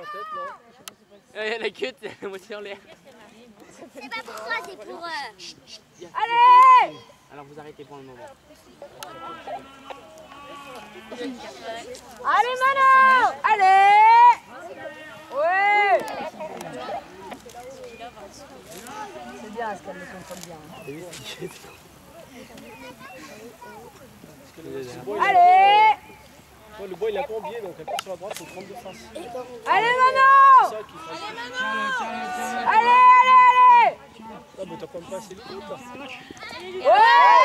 La queue, c'est la moitié en l'air. C'est pas pour toi, c'est pour eux. Allez! Alors vous arrêtez pour le moment. Allez Mano! Allez! Ouais! C'est bien ce qu'elle le contrôle bien. Allez! Le bois il a pas en biais donc elle part sur la droite, c'est 32 faces. Allez Mano! Allez, allez! Ah mais t'as pas me passer le coup là. Ouais!